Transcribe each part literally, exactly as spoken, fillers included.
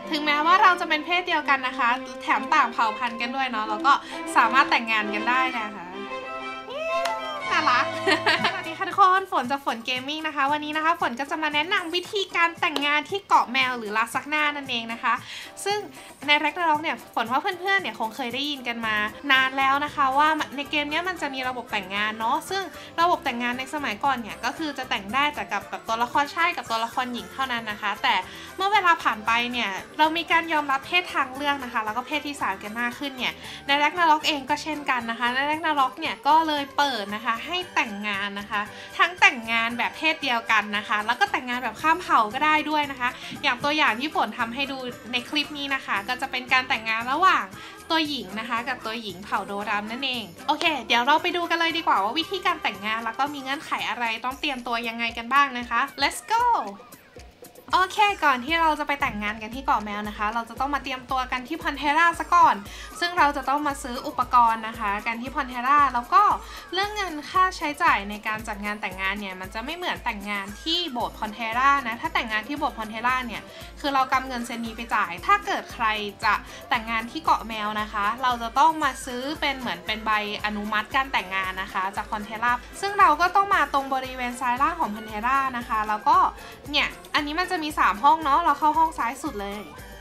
ถึงแม้ว่าเราจะเป็นเพศเดียวกันนะคะแถมต่างเผ่าพันธุ์กันด้วยเนาะแล้วก็สามารถแต่งงานกันได้นะคะน่ารัก สวัสดีค่ะทุกคนฝนจากฝนเกมมิ่งนะคะวันนี้นะคะฝนก็จะมาแนะนำวิธีการแต่งงานที่เกาะแมวหรือลาซักนานั่นเองนะคะซึ่งในแร็กนาร็อกเนี่ยฝนว่าเพื่อนๆเนี่ยคงเคยได้ยินกันมานานแล้วนะคะว่าในเกมนี้มันจะมีระบบแต่งงานเนาะซึ่งระบบแต่งงานในสมัยก่อนเนี่ยก็คือจะแต่งได้แต่กับกับตัวละครชายกับตัวละครหญิงเท่านั้นนะคะแต่เมื่อเวลาผ่านไปเนี่ยเรามีการยอมรับเพศทางเลือกนะคะแล้วก็เพศที่สามกันมากขึ้นเนี่ยในแร็กนาร็อกเองก็เช่นกันนะคะในแร็กนาร็อกเนี่ยก็เลยเปิดนะคะให้แต่งงานนะคะทั้งแต่งงานแบบเพศเดียวกันนะคะแล้วก็แต่งงานแบบข้ามเผ่าก็ได้ด้วยนะคะอย่างตัวอย่างที่ฝนทำให้ดูในคลิปนี้นะคะก็จะเป็นการแต่งงานระหว่างตัวหญิงนะคะกับตัวหญิงเผ่าโดรัมนั่นเองโอเคเดี๋ยวเราไปดูกันเลยดีกว่าว่าวิธีการแต่งงานแล้วก็มีเงื่อนไขอะไรต้องเตรียมตัวยังไงกันบ้างนะคะ let's goโอเคก่อนที่เราจะไปแต่งงานกันที่เกาะแมวนะคะเราจะต้องมาเตรียมตัวกันที่พอนเทราซะก่อนซึ่งเราจะต้องมาซื้ออุปกรณ์นะคะกันที่พอนเทราแล้วก็เรื่องเงินค่าใช้จ่ายในการจัดงานแต่งงานเนี่ยมันจะไม่เหมือนแต่งงานที่โบสถ์พอนเทรานะถ้าแต่งงานที่โบสถ์พอนเทราเนี่ยคือเรากำเงินเซนนี้ไปจ่ายถ้าเกิดใครจะแต่งงานที่เกาะแมวนะคะเราจะต้องมาซื้อเป็นเหมือนเป็นใบอนุมัติการแต่งงานนะคะจากพอนเทราซึ่งเราก็ต้องมาตรงบริเวณซ้ายล่างของพอนเทรานะคะแล้วก็เนี่ยอันนี้มันจะมีสามห้องเนาะเราเข้าห้องซ้ายสุดเลย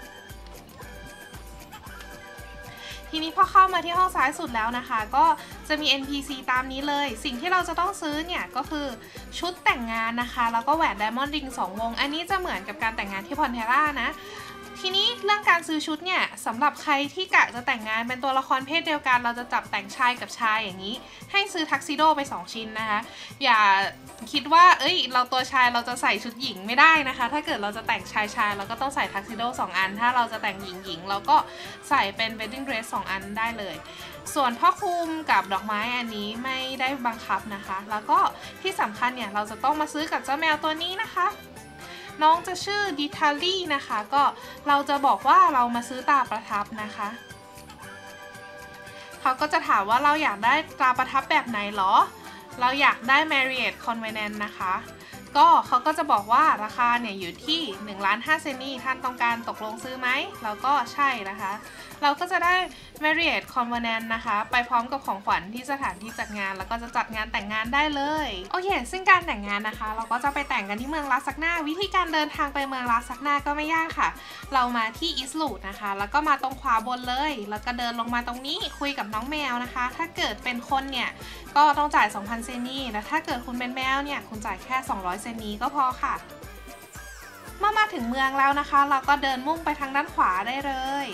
ทีนี้พอเข้ามาที่ห้องซ้ายสุดแล้วนะคะก็จะมี เอ็น พี ซี ตามนี้เลยสิ่งที่เราจะต้องซื้อเนี่ยก็คือชุดแต่งงานนะคะแล้วก็แหวนไดมอนด์ริงสองวงอันนี้จะเหมือนกับการแต่งงานที่พอนเทรานะทีนี้เรื่องการซื้อชุดเนี่ยสำหรับใครที่กะจะแต่งงานเป็นตัวละครเพศเดียวกันเราจะจับแต่งชายกับชายอย่างนี้ให้ซื้อทักซิโดไปสองชิ้นนะคะอย่าคิดว่าเอ้ยเราตัวชายเราจะใส่ชุดหญิงไม่ได้นะคะถ้าเกิดเราจะแต่งชายชายเราก็ต้องใส่ทักซิโดสองอันถ้าเราจะแต่งหญิงหญิงเราก็ใส่เป็น wedding dress สองอันได้เลยส่วนผ้าคลุมกับดอกไม้อันนี้ไม่ได้บังคับนะคะแล้วก็ที่สำคัญเนี่ยเราจะต้องมาซื้อกับเจ้าแมวตัวนี้นะคะน้องจะชื่อดิทาลี่นะคะก็เราจะบอกว่าเรามาซื้อตาประทับนะคะเขาก็จะถามว่าเราอยากได้ตาประทับแบบไหนหรอเราอยากได้ Marriott Convenant นะคะก็เขาก็จะบอกว่าราคาเนี่ยอยู่ที่หนึ่งล้านห้าเซนนี่ท่านต้องการตกลงซื้อไหมเราก็ใช่นะคะเราก็จะได้ Marriott Convenant นะคะไปพร้อมกับของขวัญที่สถานที่จัดงานแล้วก็จะจัดงานแต่งงานได้เลยโอเคซึ่งการแต่งงานนะคะเราก็จะไปแต่งกันที่เมืองลาซักนาวิธีการเดินทางไปเมืองลาซักนาก็ไม่ยากค่ะเรามาที่อิสลูดนะคะแล้วก็มาตรงขวาบนเลยแล้วก็เดินลงมาตรงนี้คุยกับน้องแมวนะคะถ้าเกิดเป็นคนเนี่ยก็ต้องจ่าย สองพัน เซนนี่แต่ถ้าเกิดคุณเป็นแมวเนี่ยคุณจ่ายแค่สองร้อยเซนนี้ก็พอค่ะเมื่อมาถึงเมืองแล้วนะคะเราก็เดินมุ่งไปทางด้านขวาได้เลย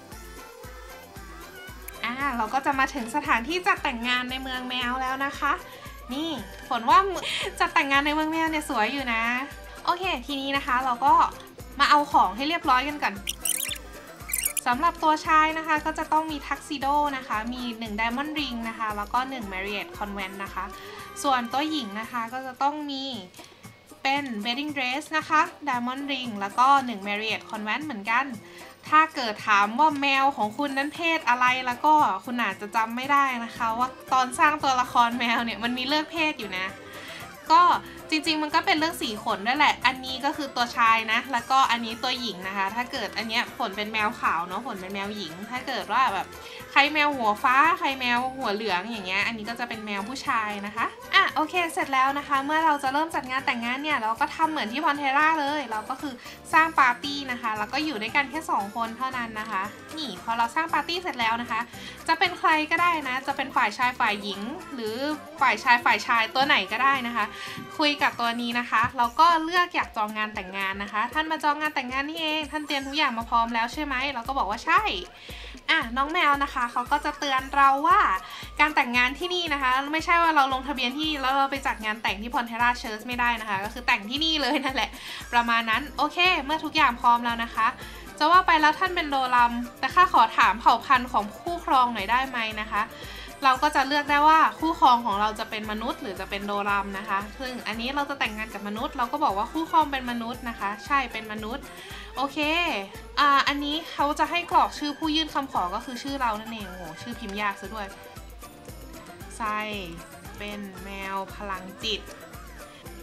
อ่าเราก็จะมาถึงสถานที่จัดแต่งงานในเมืองแมวแล้วนะคะนี่ฝนว่าจัดแต่งงานในเมืองแมวเนี่ยสวยอยู่นะโอเคทีนี้นะคะเราก็มาเอาของให้เรียบร้อยกันก่อนสำหรับตัวชายนะคะก็จะต้องมีทักซิโดนะคะมีหนึ่ง Diamond Ring นะคะแล้วก็หนึ่ง Marriott Convent นะคะส่วนตัวหญิงนะคะก็จะต้องมีเป็น Wedding Dress นะคะ Diamond Ring แล้วก็หนึ่ง Marriott Convent เหมือนกันถ้าเกิดถามว่าแมวของคุณนั้นเพศอะไรแล้วก็คุณอาจจะจำไม่ได้นะคะว่าตอนสร้างตัวละครแมวเนี่ยมันมีเลือกเพศอยู่นะก็จริงๆมันก็เป็นเรื่องสีขนด้วยแหละอันนี้ก็คือตัวชายนะแล้วก็อันนี้ตัวหญิงนะคะถ้าเกิดอันเนี้ยฝนเป็นแมวขาวเนาะฝนเป็นแมวหญิงถ้าเกิดว่าแบบใครแมวหัวฟ้าใครแมวหัวเหลืองอย่างเงี้ยอันนี้ก็จะเป็นแมวผู้ชายนะคะอ่ะโอเคเสร็จแล้วนะคะเมื่อเราจะเริ่มจัดงานแต่งงานเนี่ยเราก็ทำเหมือนที่พอนเทราเลยเราก็คือสร้างปาร์ตี้นะคะแล้วก็อยู่ด้วยกันแค่สองคนเท่านั้นนะคะนี่พอเราสร้างปาร์ตี้เสร็จแล้วนะคะจะเป็นใครก็ได้นะจะเป็นฝ่ายชายฝ่ายหญิงหรือฝ่ายชายฝ่ายชายตัวไหนก็ได้นะคะคุยกับตัวนี้นะคะเราก็เลือกอยากจองงานแต่งงานนะคะท่านมาจองงานแต่งงานนี่เองท่านเตรียมทุกอย่างมาพร้อมแล้วใช่ไหมเราก็บอกว่าใช่อ่ะน้องแมวนะคะเขาก็จะเตือนเราว่าการแต่งงานที่นี่นะคะไม่ใช่ว่าเราลงทะเบียนที่แล้วเราไปจัดงานแต่งที่พอนเทราเชิร์ชไม่ได้นะคะก็คือแต่งที่นี่เลยนั่นแหละประมาณนั้นโอเคเมื่อทุกอย่างพร้อมแล้วนะคะจะว่าไปแล้วท่านเป็นโดรัมแต่ข้าขอถามเผ่าพันธุ์ของคู่ครองหน่อยได้ไหมนะคะเราก็จะเลือกได้ว่าคู่ครองของเราจะเป็นมนุษย์หรือจะเป็นโดรัมนะคะซึ่งอันนี้เราจะแต่งงานกับมนุษย์เราก็บอกว่าคู่ครองเป็นมนุษย์นะคะใช่เป็นมนุษย์โอเคอ่าอันนี้เขาจะให้กรอกชื่อผู้ยื่นคำขอก็คือชื่อเรานั่นเองโหชื่อพิมพ์ยากซะด้วยใช่เป็นแมวพลังจิต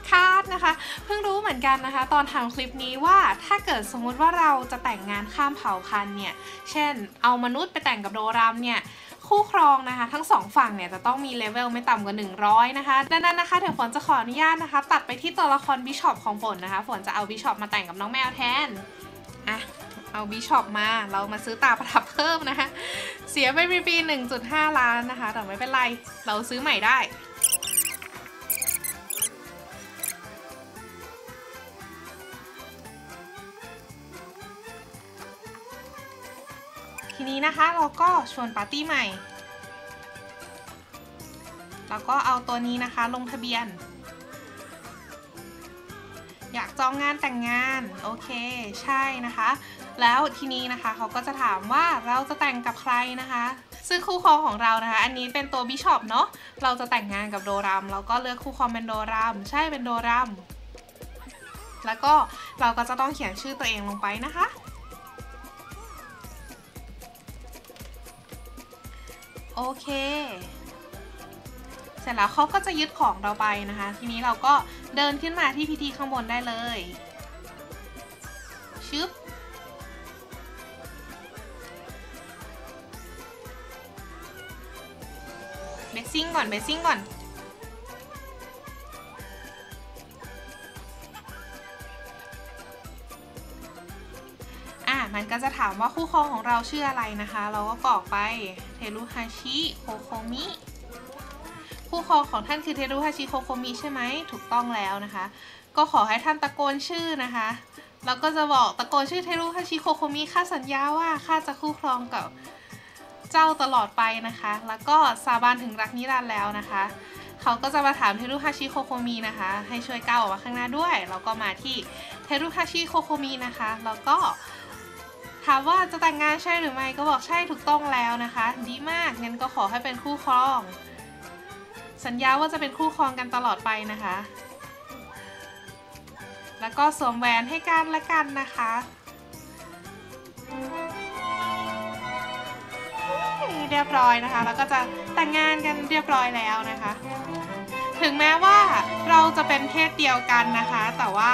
คาดนะคะเพิ่งรู้เหมือนกันนะคะตอนทำคลิปนี้ว่าถ้าเกิดสมมุติว่าเราจะแต่งงานข้ามเผ่าพันธุ์เนี่ยเช่นเอามนุษย์ไปแต่งกับโดรัมเนี่ยคู่ครองนะคะทั้งสองฝั่งเนี่ยจะต้องมีเลเวลไม่ต่ำกว่าหนึ่งร้อยนะคะดังนั้นนะคะเดี๋ยวฝนจะขออนุญาตนะคะตัดไปที่ตัวละครบิชอปของฝนนะคะฝนจะเอาบิชอปมาแต่งกับน้องแมวแทนอ่ะเอาบิชอปมาเรามาซื้อตาประทับเพิ่มนะคะเสียไปปี หนึ่งจุดห้า ล้านนะคะแต่ไม่เป็นไรเราซื้อใหม่ได้ทีนี้นะคะเราก็ชวนปาร์ตี้ใหม่แล้วก็เอาตัวนี้นะคะลงทะเบียนอยากจองงานแต่งงานโอเคใช่นะคะแล้วทีนี้นะคะเขาก็จะถามว่าเราจะแต่งกับใครนะคะซึ่งคู่ครองของเรานะคะอันนี้เป็นตัวบิชอปเนาะเราจะแต่งงานกับโดรัมเราก็เลือกคู่ครองเป็นโดรัมใช่เป็นโดรัมแล้วก็เราก็จะต้องเขียนชื่อตัวเองลงไปนะคะโอเคเสร็จแล้วเขาก็จะยึดของเราไปนะคะทีนี้เราก็เดินขึ้นมาที่พิธีข้างบนได้เลยชึบเบสซิ่งก่อนเบสซิ่งก่อนอ่ะมันก็จะถามว่าคู่ครองของเราชื่ออะไรนะคะเราก็กรอกไปเทรุฮาชิโคโคมิคู่ครองของท่านคือเทรุฮาชิโคโคมิใช่ไหมถูกต้องแล้วนะคะก็ขอให้ท่านตะโกนชื่อนะคะแล้วก็จะบอกตะโกนชื่อเทรุฮาชิโคโคมิข้าสัญญาว่าข้าจะคู่ครองกับเจ้าตลอดไปนะคะแล้วก็สาบานถึงรักนิรันดร์แล้วนะคะเขาก็จะมาถามเทรุฮาชิโคโคมินะคะให้ช่วยก้าวออกมาข้างหน้าด้วยแล้วก็มาที่เทรุฮาชิโคโคมินะคะแล้วก็ถามว่าจะแต่งงานใช่หรือไม่ก็บอกใช่ถูกต้องแล้วนะคะดีมากงั้นก็ขอให้เป็นคู่ครองสัญญาว่าจะเป็นคู่ครองกันตลอดไปนะคะแล้วก็สวมแหวนให้กันและกันนะคะเรียบร้อยนะคะแล้วก็จะแต่งงานกันเรียบร้อยแล้วนะคะถึงแม้ว่าเราจะเป็นเพศเดียวกันนะคะแต่ว่า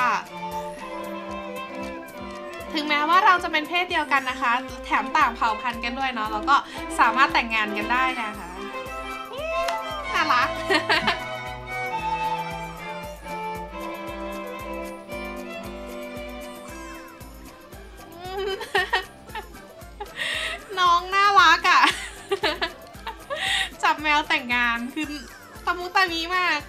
ถึงแม้ว่าเราจะเป็นเพศเดียวกันนะคะแถมต่างเผ่าพันธุ์กันด้วยเนาะแล้วก็สามารถแต่งงานกันได้นะคะน่ารัก น้องน่ารักอ่ะ จับแมวแต่งงานคือตะมุตะมีมาก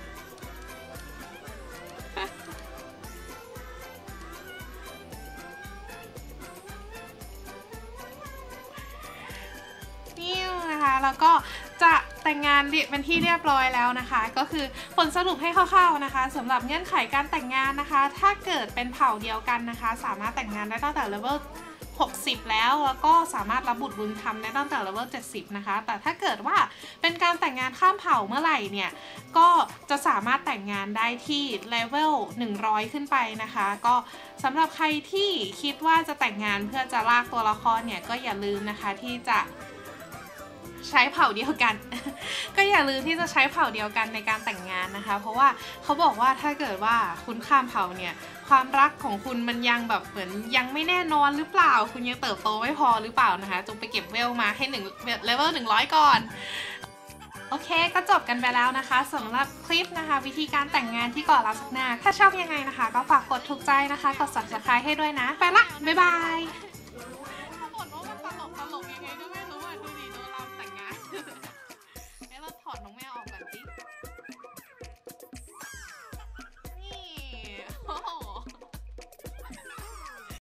นี่นะคะแล้วก็จะแต่งงานเป็นที่เรียบร้อยแล้วนะคะก็คือผลสรุปให้คร่าวๆนะคะสำหรับเงื่อนไขการแต่งงานนะคะถ้าเกิดเป็นเผ่าเดียวกันนะคะสามารถแต่งงานได้ตั้งแต่เลเวลหกสิบแล้วแล้วก็สามารถรับบุตรบุญธรรมได้ตั้งแต่เลเวลเจ็ดสิบนะคะแต่ถ้าเกิดว่าเป็นการแต่งงานข้ามเผ่าเมื่อไหร่เนี่ยก็จะสามารถแต่งงานได้ที่เลเวลหนึ่งร้อยขึ้นไปนะคะก็สำหรับใครที่คิดว่าจะแต่งงานเพื่อจะลากตัวละครเนี่ยก็อย่าลืมนะคะที่จะใช้เผ่าเดียวกัน ก็อย่าลืมที่จะใช้เผ่าเดียวกันในการแต่งงานนะคะเพราะว่าเขาบอกว่าถ้าเกิดว่าคุณข้ามเผ่าเนี่ยความรักของคุณมันยังแบบเหมือนยังไม่แน่นอนหรือเปล่าคุณยังเติบโตไม่พอหรือเปล่านะคะจงไปเก็บเวลมาให้หนึ่งเลเวลหนึ่งร้อยก่อนโอเคก็จบกันไปแล้วนะคะสำหรับคลิปนะคะวิธีการแต่งงานที่เกาะลาสักนาถ้าชอบยังไงนะคะก็ฝากกดถูกใจนะคะกด ซับสไครบ์ ให้ด้วยนะไปละบ๊ายบาย